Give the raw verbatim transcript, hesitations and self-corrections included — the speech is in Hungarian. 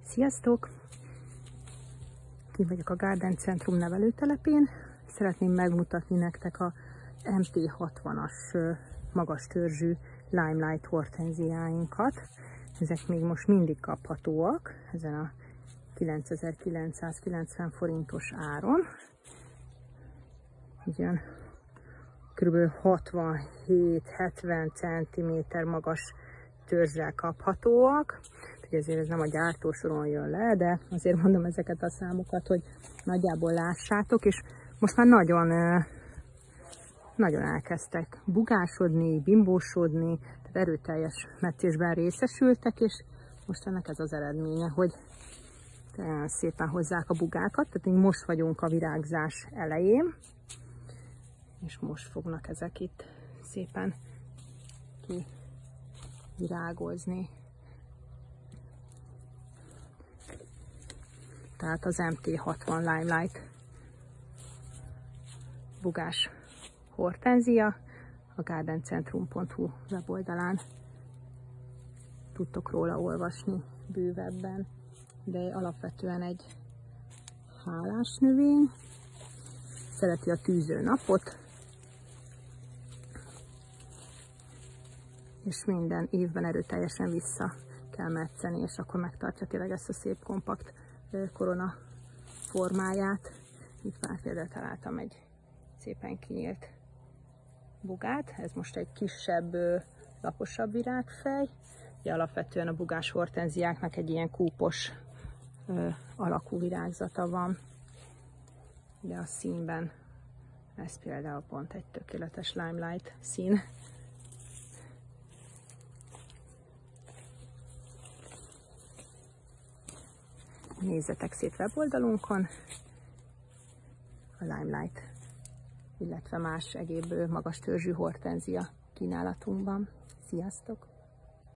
Sziasztok! Ki vagyok a Garden Centrum nevelőtelepén. Szeretném megmutatni nektek a em té hatvanas magas törzsű Limelight hortenziáinkat. Ezek még most mindig kaphatóak ezen a kilencezer-kilencszázkilencven forintos áron. Ilyen kb. hatvanhét-hetven centiméter magas törzsel kaphatóak. Ezért ez nem a gyártósoron jön le, de azért mondom ezeket a számokat, hogy nagyjából lássátok, és most már nagyon, nagyon elkezdtek bugásodni, bimbósodni, tehát erőteljes metszésben részesültek, és most ennek ez az eredménye, hogy szépen hozzák a bugákat, tehát még most vagyunk a virágzás elején, és most fognak ezek itt szépen kivirágozni. Tehát az em té hatvan Limelight bugás hortenzia a gardencentrum pont hu weboldalán tudtok róla olvasni bővebben, de alapvetően egy hálás növény, szereti a tűző napot, és minden évben erőteljesen vissza kell metszeni, és akkor megtartja tényleg ezt a szép kompakt korona formáját. Itt már például találtam egy szépen kinyílt bugát, ez most egy kisebb, laposabb virágfej. Ugye alapvetően a bugás hortenziáknak egy ilyen kúpos alakú virágzata van, de a színben ez például pont egy tökéletes Limelight szín. Nézzetek szét weboldalunkon a Limelight, illetve más egyéb magas törzsű hortenzia kínálatunkban. Sziasztok!